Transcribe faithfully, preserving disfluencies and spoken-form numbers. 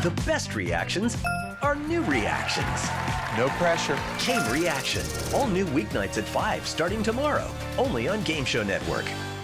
The best reactions are new reactions. No pressure. Game Reaction. All new weeknights at five starting tomorrow. Only on Game Show Network.